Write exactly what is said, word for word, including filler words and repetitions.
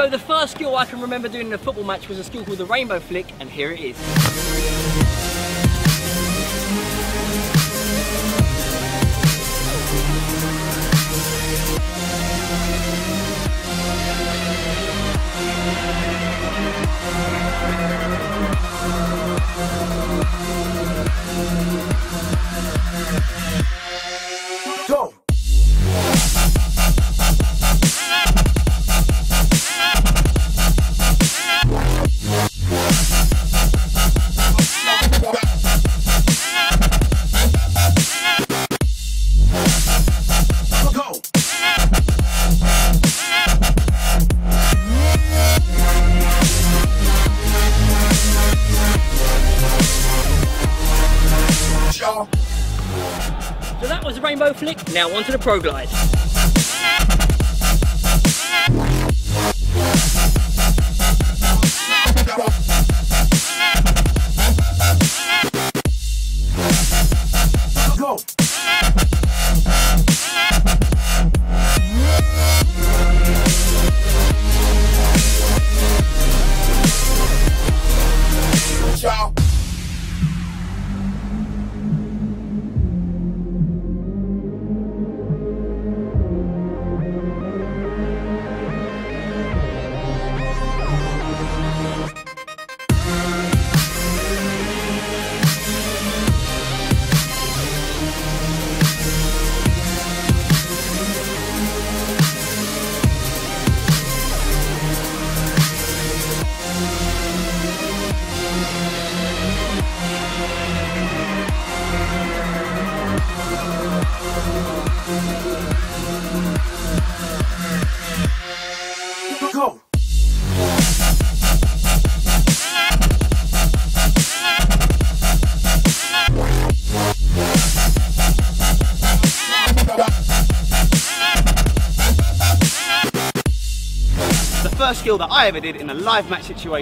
So the first skill I can remember doing in a football match was a skill called the rainbow flick, and here it is. Go! So that was the rainbow flick, now onto the pro glide. Go! Ciao! Go! The first skill that I ever did in a live match situation